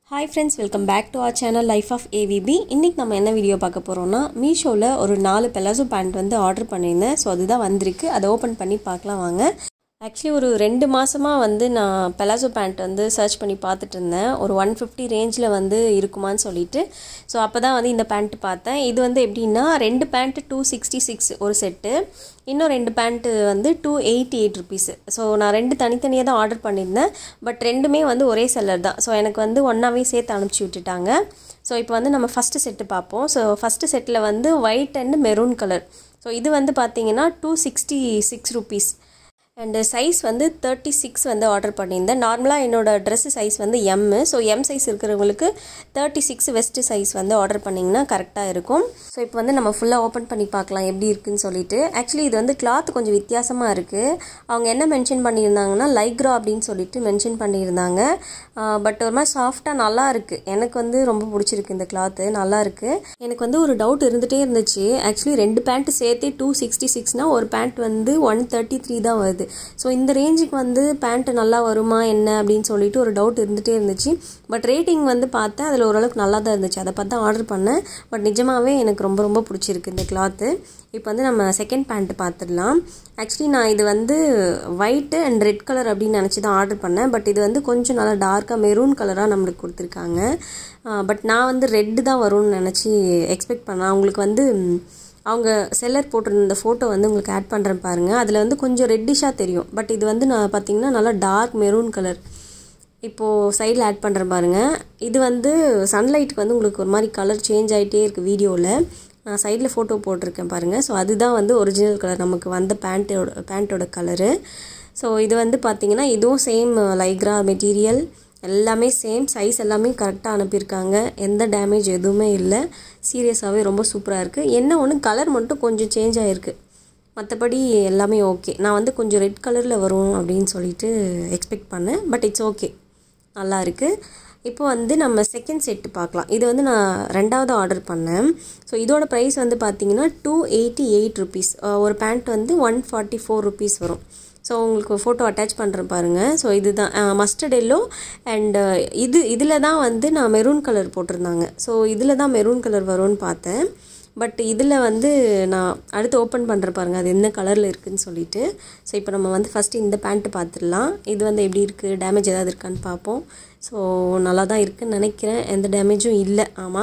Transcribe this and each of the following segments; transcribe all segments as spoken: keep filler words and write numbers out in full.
Hi friends, welcome back to our channel Life of A V B. இன்னைக்கு நம்ம என்ன video பார்க்க போறோம்னா மீஷோல ஒரு நாலு palazzo pant வந்து ஆர்டர் பண்ணிருந்தேன். சோ அதுதான் வந்திருக்கு. அதை ஓபன் பண்ணி பார்க்கலாம் வாங்க. Actually ஒரு ரெண்டு மாசமா வந்து நான் palazzo pant வந்து சர்ச் பண்ணி பார்த்துட்டு இருந்தேன். ஒரு one fifty ரேஞ்சில வந்து இருக்குமான்னு சொல்லிட்டு. சோ அப்பதான் வந்து இந்த pant பார்த்தேன். இது வந்து எப்படின்னா ரெண்டு pant two sixty-six ஒரு செட். இன்னும் ரெண்டு pant வந்து two eighty-eight rupees. சோ நான் ரெண்டு தனித்தனியா தான் ஆர்டர் பண்ணிருந்தேன். பட் ரெண்டுமே வந்து ஒரே செல்லர் தான். சோ எனக்கு வந்து ஒண்ணாவே சேர்த்து அனுப்பிச்சு விட்டுட்டாங்க. சோ இப்போ வந்து நம்ம ஃபர்ஸ்ட் செட் பாப்போம். சோ ஃபர்ஸ்ட் செட்ல வந்து white and maroon color. So இது வந்து பாத்தீங்கன்னா two sixty-six rupees. And size வந்து thirty-six வந்து ஆர்டர் பண்ணியிருந்தேன். நார்மலா என்னோட Dress size வந்து M. சோ M size இருக்கிறவங்களுக்கு thirty-six vest size வந்து ஆர்டர் பண்ணீங்கன்னா கரெக்ட்டா இருக்கும். சோ இப்போ வந்து நம்ம ஃபுல்லா ஓபன் பண்ணி பார்க்கலாம் எப்படி இருக்குன்னு சொல்லிட்டு. Actually இது வந்து cloth கொஞ்சம் வித்தியாசமா இருக்கு. அவங்க என்ன மென்ஷன் பண்ணியிருந்தாங்கன்னா லைக்ரா அப்படினு சொல்லிட்டு மென்ஷன் பண்ணியிருந்தாங்க. பட் ஒரு மாதிரி சாஃப்ட்டா நல்லா இருக்கு. எனக்கு வந்து ரொம்ப பிடிச்சிருக்கு இந்த cloth. நல்லா இருக்கு. எனக்கு வந்து ஒரு டவுட் இருந்துட்டே இருந்துச்சு. Actually ரெண்டு பேண்ட் சேர்த்து two sixty-six னா ஒரு பேண்ட் வந்து one thirty-three தான் வருது. சோ இந்த ரேஞ்சுக்கு வந்து பேண்ட் நல்லா வருமா என்ன அப்படினு சொல்லிட்டு ஒரு டவுட் இருந்துட்டே இருந்துச்சு. பட் ரேட்டிங் வந்து பார்த்தா அதுல ஓரளவுக்கு நல்லா தான் இருந்துச்சு. அத பார்த்து ஆர்டர் பண்ணேன். பட் நிஜமாவே எனக்கு ரொம்ப ரொம்ப பிடிச்சிருக்கு இந்த cloth. இப்போ வந்து நம்ம செகண்ட் பேண்ட் பார்த்துடலாம். Actually நான் இது வந்து white and red color அப்படி நினைச்சு தான் ஆர்டர் பண்ணேன். பட் இது வந்து கொஞ்சம் நல்லா டார்க்கா மெரூன் கலரா நமக்கு கொடுத்திருக்காங்க. பட் நான் வந்து ரெட் தான் வரும்னு நினைச்சு எக்ஸ்பெக்ட் பண்ணேன். உங்களுக்கு வந்து அவங்க செல்லர் போட்டிருந்த போட்டோ வந்து உங்களுக்கு ஆட் பண்றேன் பாருங்க. அதுல வந்து கொஞ்சம் ரெட்டிஷா தெரியும். பட் இது வந்து நான் பாத்தீங்கன்னா நல்லா டார்க் மெரூன் கலர். இப்போ சைடுல ஆட் பண்றேன் பாருங்க. இது வந்து சன்லைட்க்கு வந்து உங்களுக்கு ஒரு மாதிரி கலர் சேஞ்ச் ஆயிட்டே இருக்கு வீடியோல. நான் சைடுல போட்டோ போட்டுருக்கேன் பாருங்க. சோ அதுதான் வந்து ஒரிஜினல் கலர் நமக்கு வந்த பேண்டோட பேண்டோட கலர். சோ இது வந்து பாத்தீங்கன்னா இதுவும் சேம் லைக்ரா மெட்டீரியல். எல்லாமே சேம் சைஸ் எல்லாமே கரெக்ட்டா அனுப்பியிருக்காங்க. எந்த டேமேஜ் எதுவுமே இல்ல. சீரியஸாவே ரொம்ப சூப்பரா இருக்கு. என்ன ஒன்னு கலர் மட்டும் கொஞ்சம் சேஞ்ச் ஆயிருக்கு. மத்தபடி எல்லாமே ஓகே. நான் வந்து கொஞ்சம் ரெட் கலர்ல வரும் அப்படினு சொல்லிட்டு எக்ஸ்பெக்ட் பண்ணேன். But it's okay. நல்லா இருக்கு. இப்போ வந்து நம்ம செகண்ட் செட் பார்க்கலாம். இது வந்து நான் ரெண்டாவது ஆர்டர் பண்ணேன். சோ இதோட பிரைஸ் வந்து பாத்தீங்கன்னா two eighty-eight rupees. ஒரு பேண்ட் வந்து one forty-four rupees வரும். சோ உங்களுக்கு போட்டோ அட்டாச் பண்றேன் பாருங்க. சோ இதுதான் மஸ்டர்ட் yellow and இது இதுல தான் வந்து நான் மெரூன் கலர் போட்டுருந்தாங்க. சோ இதுல தான் மெரூன் கலர் வரும்னு பார்த்தேன். பட் இதுல வந்து நான் அடுத்து ஓபன் பண்றேன் பாருங்க. அது என்ன கலர்ல இருக்குன்னு சொல்லிட்டு. சோ இப்போ நம்ம வந்து ஃபர்ஸ்ட் இந்த பேண்ட் பார்த்துடலாம். இது வந்து எப்படி இருக்கு? டேமேஜ் ஏதாவது இருக்கான்னு பாப்போம். சோ நல்லா தான் இருக்குன்னு நினைக்கிறேன். எந்த டேமேஜும் இல்ல. ஆமா.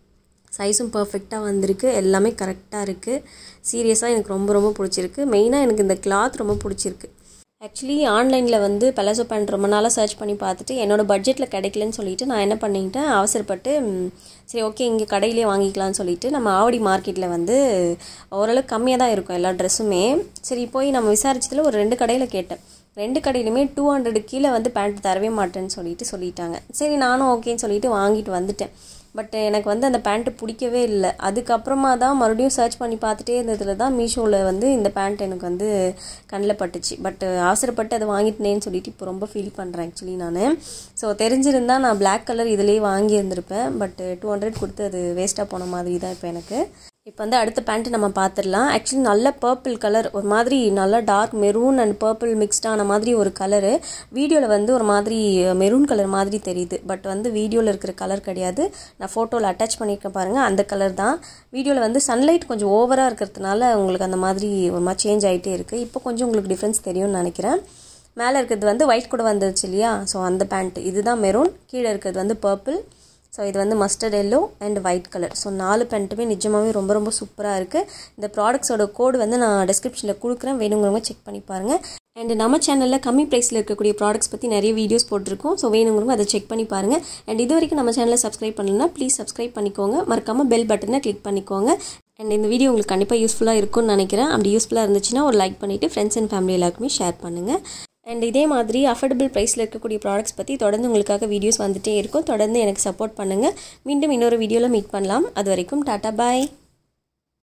சைஸும் பெர்ஃபெக்ட்டா வந்திருக்கு. எல்லாமே கரெக்ட்டா இருக்கு. சீரியஸா எனக்கு ரொம்ப ரொம்ப பிடிச்சிருக்கு. மெயினா எனக்கு இந்த cloth ரொம்ப பிடிச்சிருக்கு. Actually ஆன்லைன்ல வந்து palazzo pant ரொம்ப நாளா சர்ச் பண்ணி பார்த்துட்டு என்னோட பட்ஜெட்ல கிடைக்கலன்னு சொல்லிட்டு நான் என்ன பண்ணிட்டேன் அவசரப்பட்டு சரி ஓகே இங்க கடையிலே வாங்கிக்கலாம்னு சொல்லிட்டு நம்ம ஆவடி மார்க்கெட்ல வந்து ஓரளவுக்கு கம்மியா தான் இருக்கும் எல்லா Dressமே. சரி போய் நம்ம விசாரிச்சதுல ஒரு ரெண்டு கடையில கேட்டேன். ரெண்டு கடையிலுமே two hundred கீழ வந்து பேண்ட் தரவே மாட்டேன்னு சொல்லிட்டு சொல்லிட்டாங்க. சரி நானும் ஓகேன்னு சொல்லிட்டு வாங்கிட்டு வந்துட்டேன். பட் எனக்கு வந்து அந்த பேண்ட் பிடிக்கவே இல்ல. அதுக்கு அப்புறமா தான் மறுபடியும் சர்ச் பண்ணி பார்த்துட்டே இருந்ததுல தான் மீஷோல வந்து இந்த பேண்ட் எனக்கு வந்து கண்ணுல பட்டுச்சு. பட் அவசரப்பட்டு அதை வாங்கிட்டேன்னு சொல்லிட்டு இப்போ ரொம்ப ஃபீல் பண்றேன் एक्चुअली நானு. சோ தெரிஞ்சிருந்தா நான் Black கலர் இதிலே வாங்கி இருந்திருப்பேன். பட் two hundred கொடுத்து அது வேஸ்டா போன மாதிரி தான் இப்போ எனக்கு. இப்போ வந்து அடுத்த பேண்ட் நம்ம பார்த்துடலாம். एक्चुअली நல்ல பர்பிள் கலர் ஒரு மாதிரி நல்ல dark maroon and purple mixed ஆன மாதிரி ஒரு கலர். வீடியோல வந்து ஒரு மாதிரி மெரூன் கலர் மாதிரி தெரியுது. பட் வந்து வீடியோல இருக்கிற கலர் கிடையாது. நான் போட்டோல அட்டாச் பண்ணிருக்கேன் பாருங்க. அந்த கலர் தான். வீடியோல வந்து சன்லைட் கொஞ்சம் ஓவரா இருக்கிறதுனால உங்களுக்கு அந்த மாதிரி ஒரு மாதிரி சேஞ்ச் ஆயிட்டே இருக்கு. இப்போ கொஞ்சம் உங்களுக்கு டிஃபரன்ஸ் தெரியும்னு நினைக்கிறேன். மேல இருக்குது வந்து ஒயிட் கூட வந்துருச்சு இல்லையா? சோ அந்த பேண்ட் இதுதான் மெரூன். கீழ இருக்குது வந்து பர்பிள். சோ இது வந்து mustard yellow and white color. So நாலு பேண்ட்டுமே நிஜமாவே ரொம்ப ரொம்ப சூப்பரா இருக்கு. இந்த ப்ராடக்ட்ஸோட கோட் வந்து நான் டிஸ்கிரிப்ஷன்ல கொடுக்கிறேன். வேணும்ங்கறவங்க செக் பண்ணி பாருங்க. and நம்ம சேனல்ல கம்மி பிரைஸ்ல இருக்கக்கூடிய ப்ராடக்ட்ஸ் பத்தி நிறைய வீடியோஸ் போட்டுருக்கோம். சோ வேணும்ங்கறவங்க அதை செக் பண்ணி பாருங்க. and இதுவரைக்கும் நம்ம சேனலை சப்ஸ்கிரைப் பண்ணலனா ப்ளீஸ் சப்ஸ்கிரைப் பண்ணிக்கோங்க. மறக்காம பெல் பட்டனை கிளிக் பண்ணிக்கோங்க. and இந்த வீடியோ உங்களுக்கு கண்டிப்பா யூஸ்ஃபுல்லா இருக்கும்னு நினைக்கிறேன். அப்படி யூஸ்ஃபுல்லா இருந்துச்சுனா ஒரு லைக் பண்ணிட்டு friends and family எல்லாருக்குமே ஷேர் பண்ணுங்க. and இதே மாதிரி அஃபோர்டபிள் பிரைஸ்ல இருக்கக்கூடிய ப்ராடக்ட்ஸ் பத்தி தொடர்ந்து உங்களுக்காக வீடியோஸ் வந்துட்டே இருக்கும். தொடர்ந்து எனக்கு சப்போர்ட் பண்ணுங்க. மீண்டும் இன்னொரு வீடியோல மீட் பண்ணலாம். அதுவரைக்கும் டாடா பை.